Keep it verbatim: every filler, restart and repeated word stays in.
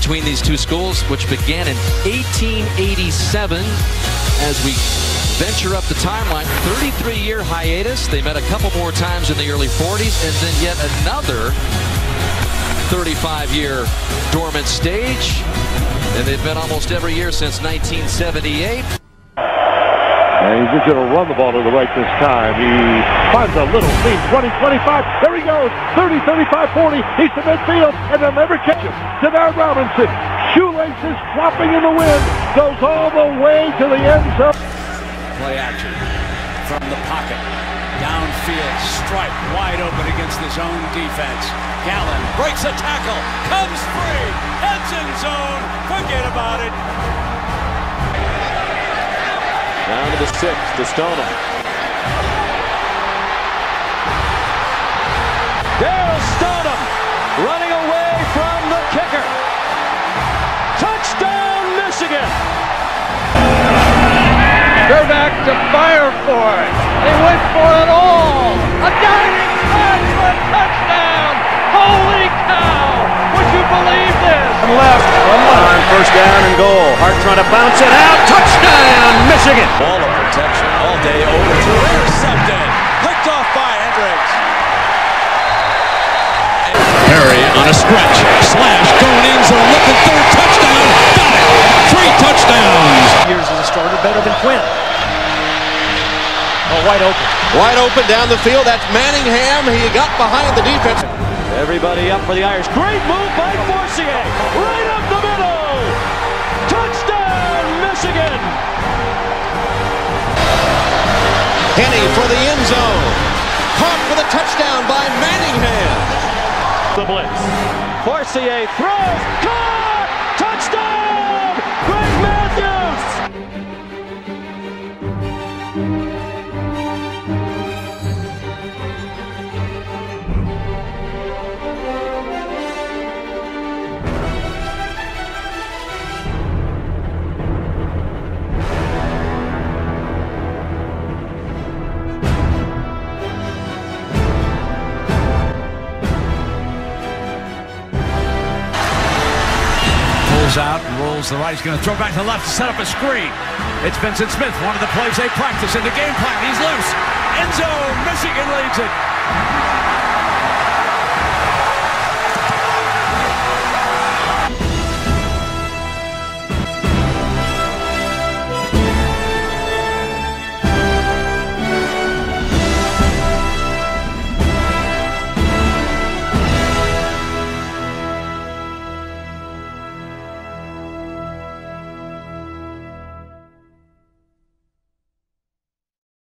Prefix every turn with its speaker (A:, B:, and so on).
A: between these two schools, which began in eighteen eighty-seven. As we venture up the timeline, thirty-three year hiatus. They met a couple more times in the early forties, and then yet another thirty-five year dormant stage. And they've met almost every year since nineteen seventy-eight.
B: And he's just going to run the ball to the right this time. He finds a little seam, twenty, twenty-five, there he goes, thirty, thirty-five, forty, he's to midfield, and they'll never catch him. Denard Robinson, shoelaces flopping in the wind, goes all the way to the end zone.
C: Play action from the pocket, downfield, strike, wide open against the zone defense. Gallen breaks a tackle, comes free, heads in zone, forget about it.
D: Down to the six, to Stoneham. There's Stoneham running away from the kicker. Touchdown, Michigan!
E: They're back to fire for it. They went for it all. A diving catch for a touchdown. Holy cow! Would you believe this?
D: One left, one left. On first down and goal. Hart trying to bounce it out. Touchdown, Michigan!
C: Ball of protection all day, over to intercepted. Picked off by Hendricks.
F: Perry on a stretch. Slash, going in zone, looking third touchdown. Got it! Three touchdowns!
E: Years as a starter, better than Quinn. Oh, wide open.
D: Wide open down the field. That's Manningham. He got behind the defense. Everybody up for the Irish. Great move by Forcier. Right up the middle. Touchdown, Michigan. Henny for the end zone. Caught for the touchdown by Manningham. The blitz. Forcier throws. Caught. Touchdown. Greg Matthews.
C: Out and rolls the right. He's going to throw back to the left to set up a screen. It's Vincent Smith, one of the plays they practice in the game plan. He's loose. End zone. Michigan leads it.